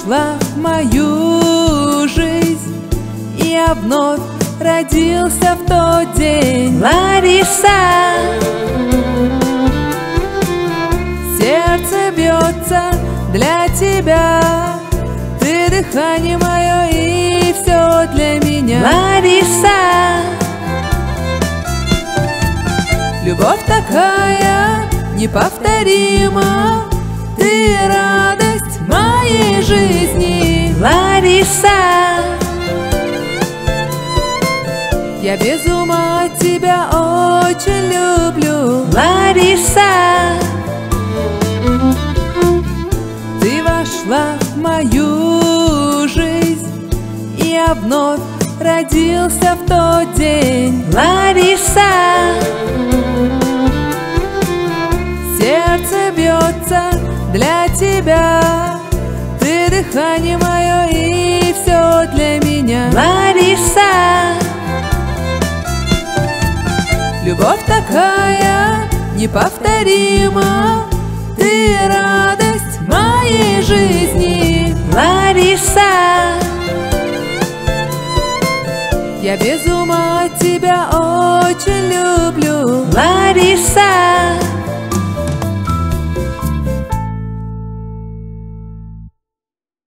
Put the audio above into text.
вошла в мою жизнь, и я вновь родился в тот день. Лариса, сердце бьется для тебя, ты дыхание мое и все для меня. Лариса, любовь такая неповторима, ты радость моей жизни. Лариса, я без ума тебя очень люблю. Лариса, ты вошла в мою жизнь, и я вновь родился в тот день. Лариса, сердце бьется для тебя, ты дыхание мое и все для меня. Лариса, любовь такая неповторима, ты радость моей жизни. Лариса, я без ума тебя очень люблю. Лариса,